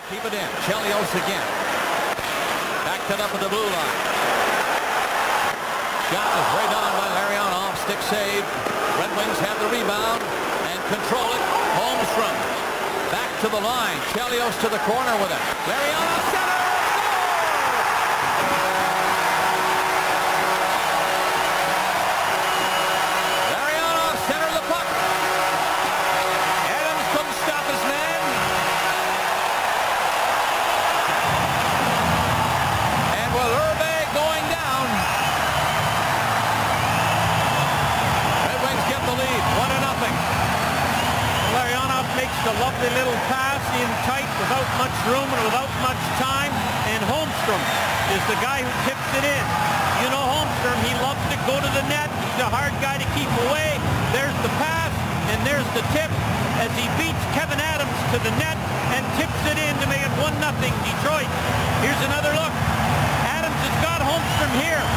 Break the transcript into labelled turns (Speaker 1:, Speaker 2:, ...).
Speaker 1: Keep it in. Chelios again. Backed it up at the blue line. Shot is right on by Larionov. Stick save. Red Wings have the rebound and control it. Holmstrom back to the line. Chelios to the corner with it. Larionov center. Larionov center the puck. Adams couldn't stop his man. And with Herbe going down, Red Wings get the lead, 1-0.
Speaker 2: Larionov makes the lovely little pass in tight without much room and without much time, and Holmstrom is the guy who tips it in. You know Holmstrom, he loves to go to the net. He's a hard guy to keep away. There's the pass, and there's the tip as he beats Kevin Adams to the net and tips it in to make it 1-0 Detroit. Here's another look. Adams has got Holmstrom here.